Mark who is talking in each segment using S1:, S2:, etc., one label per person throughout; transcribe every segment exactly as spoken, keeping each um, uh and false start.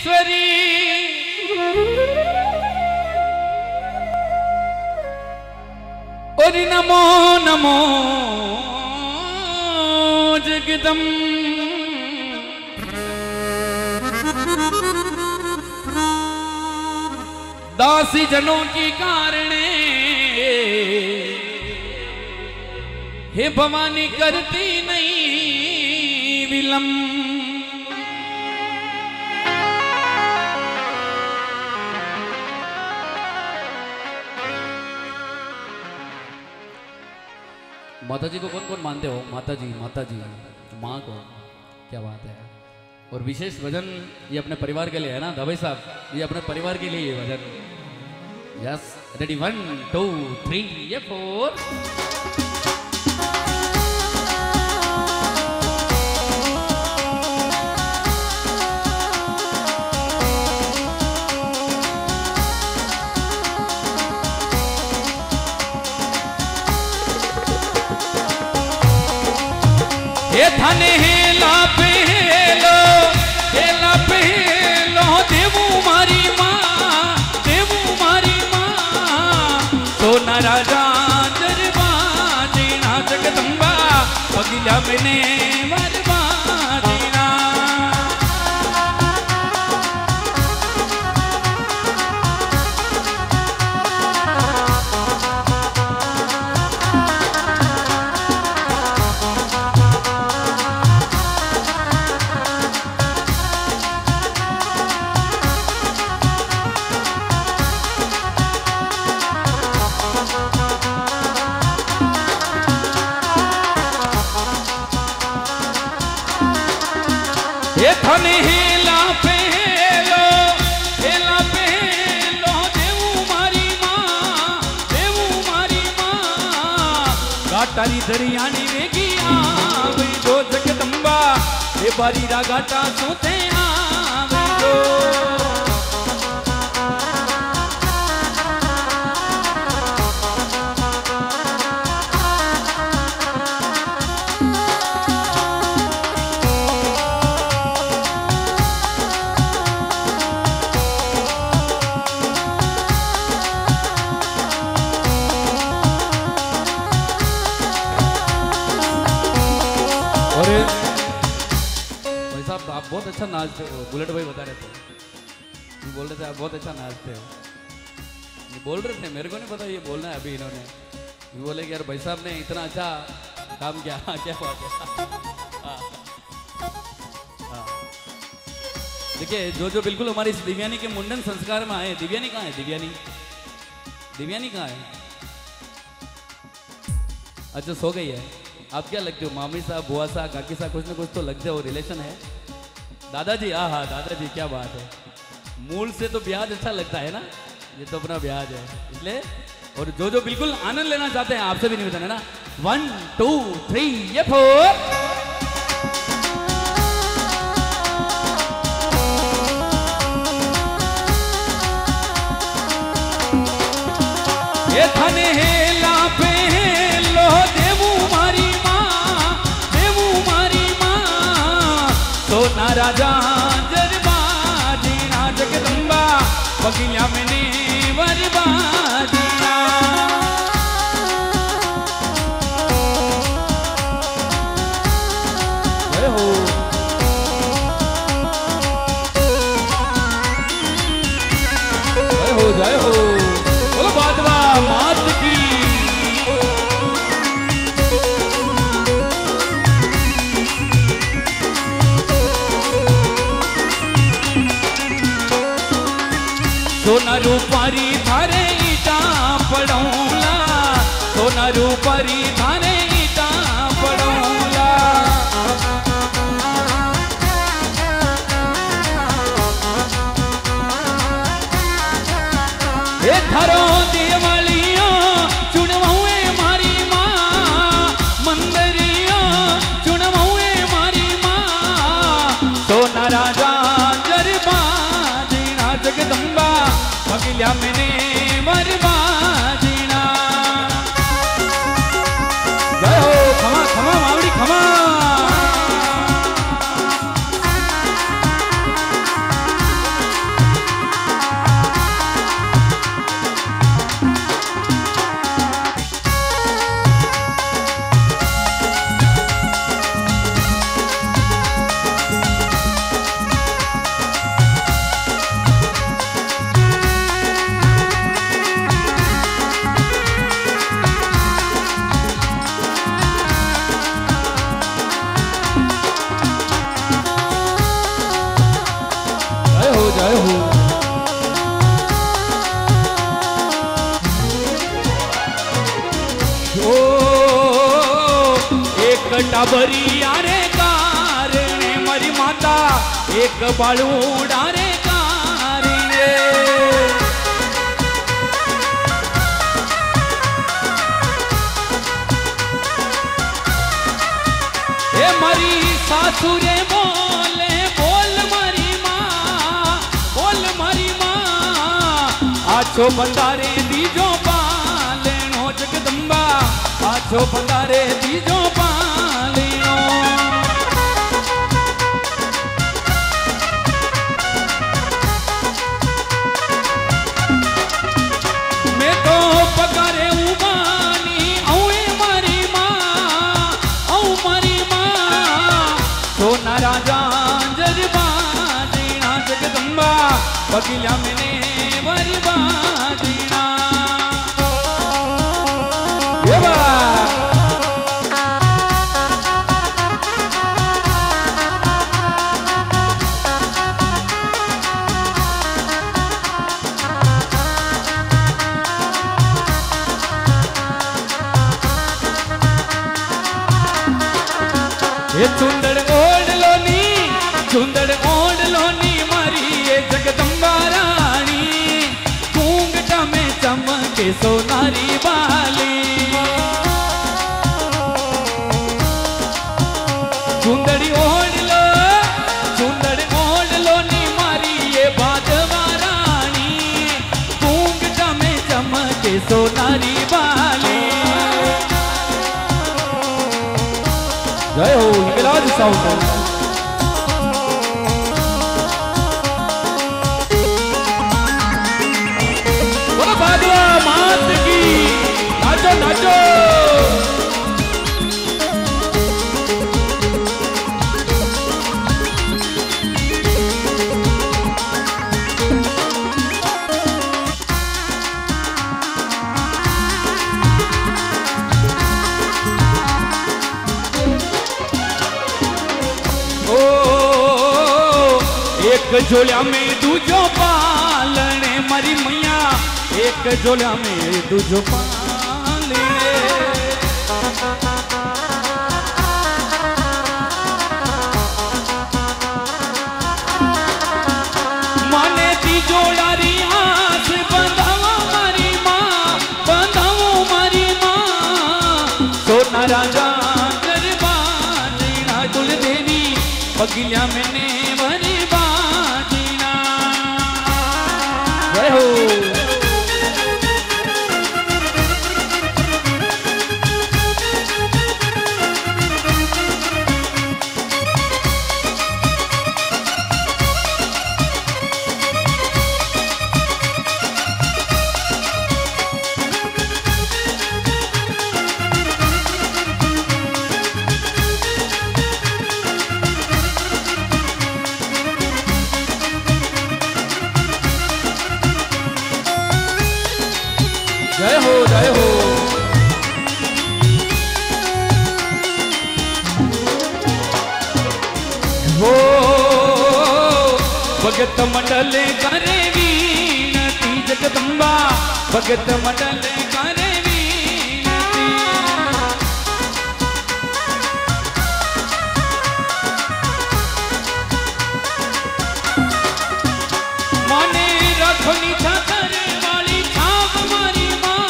S1: ईश्वरी और नमो नमो जगदम दासी जनों की कारणे हे भवानी करती नहीं विलंब। माता जी को कौन कौन मानते हो? माता जी, माता जी, माँ को, क्या बात है। और विशेष भजन ये अपने परिवार के लिए है ना दवाई साहब, ये अपने परिवार के लिए ये भजन। Yes, ready, one two three ये फोर। ये थाने हेला पहलो हेला पहलो देवू मारी माँ, देवू मारी माँ। सोना राजा दरबा जीना जगदम्बा पगिला मैंने मरबा जीना। ये थाने हेला पहलो हेला पहलो देवू मारी माँ, देवू मारी माँ। घाटारी दरियानी वेगी आवे जो जगदम्बा ये बारी रा घाटा सोते आवे जो। भाई साहब आप बहुत अच्छा नाचते हो, बुलेट भाई बता रहे थे, बोल रहे थे आप बहुत अच्छा नाचते हो। ये बोल रहे थे, मेरे को नहीं पता ये बोलना है अभी इन्होंने। ये बोले कि यार भाई साहब ने इतना अच्छा काम किया। हाँ, क्या बात है। देखिए जो जो बिल्कुल हमारी इस दिव्यानी के मुंडन संस्कार में आए। दिव्यानी कहाँ है? दिव्यानी दिव्यानी कहाँ है? अच्छा सो गई है। आप क्या लगते हो? मामी साहब, बुआ साहब, काकी साहब, कुछ ना कुछ तो लगते हो, रिलेशन है। दादाजी, हाँ हाँ दादाजी, क्या बात है। मूल से तो ब्याज अच्छा लगता है ना, ये तो अपना ब्याज है इसलिए। और जो जो बिल्कुल आनंद लेना चाहते हैं आपसे भी निवेदन है ना, वन टू थ्री ये फोर। ये थाने हेला पहलो देवू मारी माँ, देवू मारी माँ। सोना राजा दरबा जीना जगदम्बा पगिला मैंने मरबा जीना। जय हो, जय हो, जय हो। बोलो बाजवा मात की। सोना रूपारी थारे ईटा पड़ौला, सोना रूपारी थारे ईटा पड़ौला। ए थारो देवलियो चुनवुए मारी माँ, मंदरियो चुनवुए मारी माँ। सोना राजा दरबा जीना जगदम्बा पगिला मैंने मरबा जीना। जय हो, खमा खमा मावड़ी खमा। जय हो। ओ एक टाबरिया रे कारणे मारी माता एक बाळूडा रे कारणे ए मारी सासू रे बोले बोल मारी मां बोल मारी मां आछो बंदारे दीजो पालेणो जगदंबा आछो बंदारे दीजो पालेणो मैं तो पगारे उबानी औए मारी मां औ मारी मां सोना राजा जरबा देना जगदंबा बगिया मैंने बरबा देना ये बा ये चुंदड़ ओढ़ लोनी चुंदड़ ओढ़ लोनी मारी ये जगदंबा रानी घूंघटा में चमके सोनारी बाली चुंदड़ी ओढ़ लो चुंदड़ ओढ़ लोनी मारी ये बादवा रानी घूंघटा में चमके सोनारी बाली जय हो हिंगलाज साउंड वो बादवा मात की नाचो नाचो एक झोलिया में दूजो पालने मारी मैया एक झोलिया में दूजो पालने माने ती जोड़ारी आस बंधाओ मारी माँ बंधाओ मारी माँ सोना राजा गरबा देना दुल देवी बगिया मैंने हो जय हो जय हो हो भगत मंडल करे वीनती जगदंबा भगत मंडल करे वीनती माने रखो नीचा करे वाली छाप मारी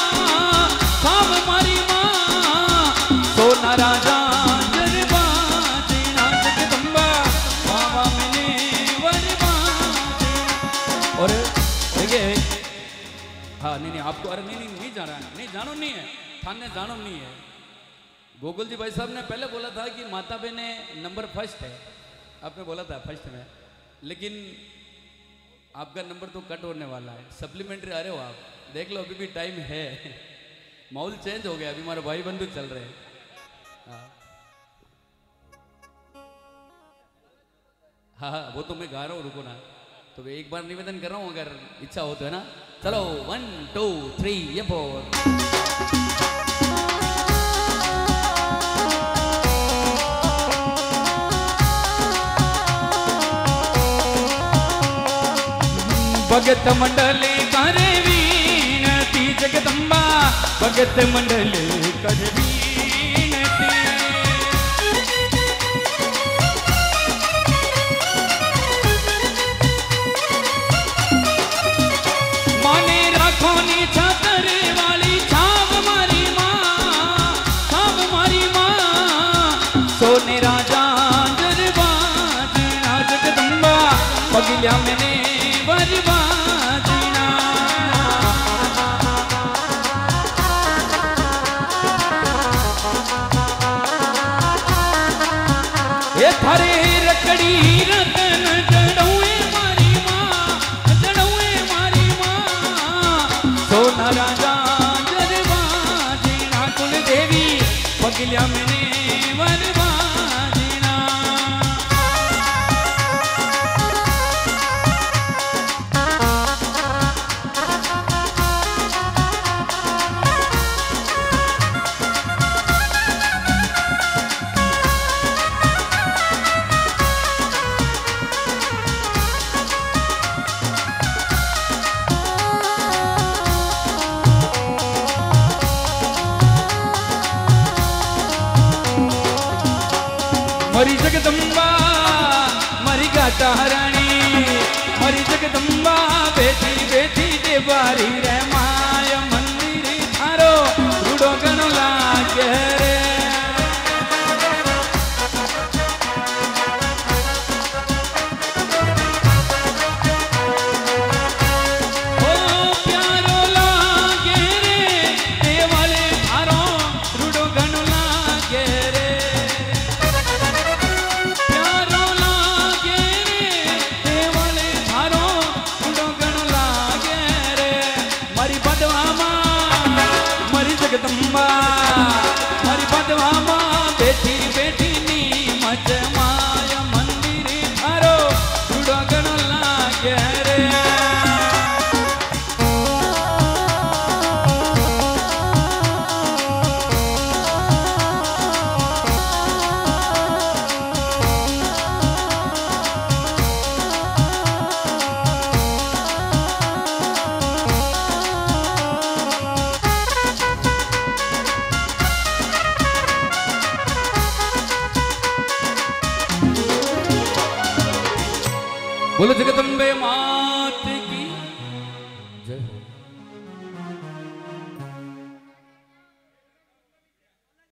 S1: सोना राजा जरबा देना जगदंबा बाबा मैंने वरबा देना और देखिए हाँ नहीं नहीं आपको अरे नहीं नहीं नहीं जाना नहीं जानो नहीं है थाने जानो नहीं है गोकुल जी भाई साहब ने पहले बोला था कि माता बहने नंबर फर्स्ट है आपने बोला था फर्स्ट में लेकिन आपका नंबर तो कट होने वाला है सप्लीमेंट्री आ रहे हो आप देख लो अभी भी टाइम है माहौल चेंज हो गया अभी हमारे भाई बंधु चल रहे हैं हाँ हाँ वो तो मैं गा रहा हूँ रुको ना तो एक बार निवेदन कर रहा हूँ अगर इच्छा हो तो है ना चलो वन टू थ्री ये फोर भगत मंडली करे वीणती जगदम्बा भगत मंडली करे वीणती। माने राखो नी छातर वाली छाव मारी माँ छाव मारी माँ सोने राजा दरबाजना जगदम्बा पगिल्या मैंने बरबाजना। ये थारे रकड़ी रतन जड़ौए मारी माँ जड़ौए मारी माँ सोना राजा दरबाजना कुल देवी पगिल्या मैंने बरबाजना। मरी जगदम्बा मरी गाता हरानी मरी जगदम्बा बेटी बेटी दे बारी रे माय मंदिर थारो रूडो गणो लागे रे। ओ प्यारो लागे रे देवाले थारो रूडो गणो लागे रे। जगदम्बा मरी बदवामा बेटी बेटी नी मज माय मंदिर थारो रूडो गणो लागे रे। बोलो जगदम्बे माँ